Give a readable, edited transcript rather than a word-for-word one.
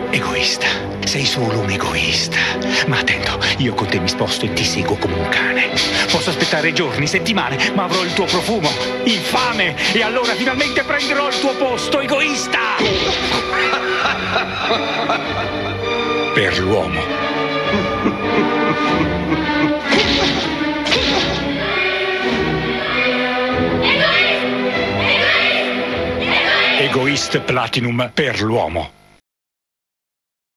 Egoista. Sei solo un egoista. Ma attento, io con te mi sposto e ti seguo come un cane. Posso aspettare giorni, settimane, ma avrò il tuo profumo. Infame! E allora finalmente prenderò il tuo posto, egoista! Per l'uomo. Egoist Platinum per l'uomo.